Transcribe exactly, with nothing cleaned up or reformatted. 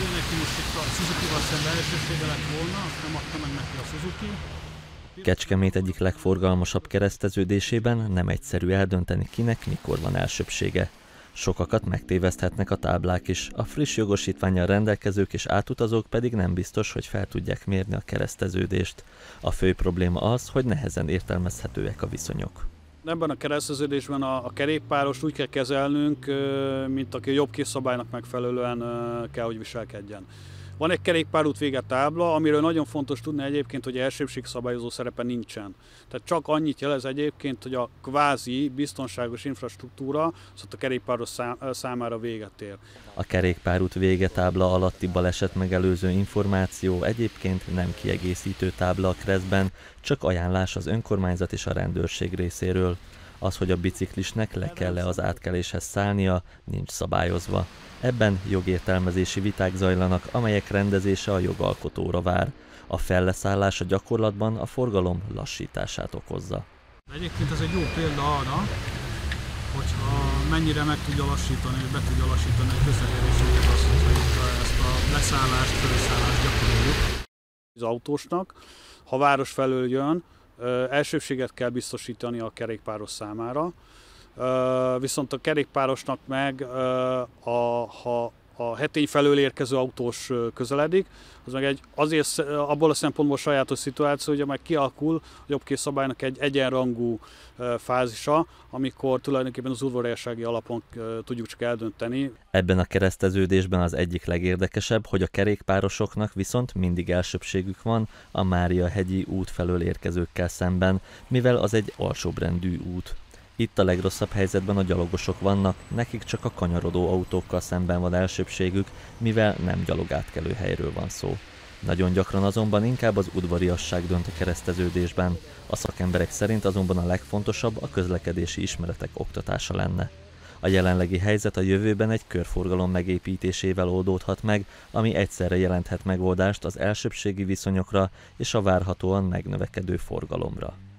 Ő neki most itt a Suzuki-val szemben elsősége lett volna, azt nem adta meg neki a Suzuki. Kecskemét egyik legforgalmasabb kereszteződésében nem egyszerű eldönteni, kinek mikor van elsőbbsége. Sokakat megtéveszthetnek a táblák is, a friss jogosítvánnyal rendelkezők és átutazók pedig nem biztos, hogy fel tudják mérni a kereszteződést. A fő probléma az, hogy nehezen értelmezhetőek a viszonyok. Ebben a kereszteződésben a, a kerékpárost úgy kell kezelnünk, mint aki a jobbkészszabálynak megfelelően kell, hogy viselkedjen. Van egy kerékpárút vége tábla, amiről nagyon fontos tudni egyébként, hogy elsőbségszabályozó szerepe nincsen. Tehát csak annyit jelez egyébként, hogy a kvázi biztonságos infrastruktúra az a kerékpáros számára véget ér. A kerékpárút vége tábla alatti baleset megelőző információ egyébként nem kiegészítő tábla a keresztben, csak ajánlás az önkormányzat és a rendőrség részéről. Az, hogy a biciklisnek le kell-e az átkeléshez szállnia, nincs szabályozva. Ebben jogértelmezési viták zajlanak, amelyek rendezése a jogalkotóra vár. A felleszállás a gyakorlatban a forgalom lassítását okozza. Egyébként ez egy jó példa arra, hogyha mennyire meg tudja lassítani, be tudja lassítani a közlekedésünket azt, hogy ezt a leszállást, felszállást gyakoroljuk. Az autósnak, ha város felől jön, elsőbséget kell biztosítani a kerékpáros számára, viszont a kerékpárosnak meg, a, ha a hetény felől érkező autós közeledik, az meg egy azért abból a szempontból sajátos szituáció, hogy meg kialakul a jobbkészszabálynak egy egyenrangú fázisa, amikor tulajdonképpen az udvariassági alapon tudjuk csak eldönteni. Ebben a kereszteződésben az egyik legérdekesebb, hogy a kerékpárosoknak viszont mindig elsőbbségük van a Mária-hegyi út felől érkezőkkel szemben, mivel az egy alsóbrendű út. Itt a legrosszabb helyzetben a gyalogosok vannak, nekik csak a kanyarodó autókkal szemben van elsőbbségük, mivel nem gyalogátkelő helyről van szó. Nagyon gyakran azonban inkább az udvariasság dönt a kereszteződésben. A szakemberek szerint azonban a legfontosabb a közlekedési ismeretek oktatása lenne. A jelenlegi helyzet a jövőben egy körforgalom megépítésével oldódhat meg, ami egyszerre jelenthet megoldást az elsőbbségi viszonyokra és a várhatóan megnövekedő forgalomra.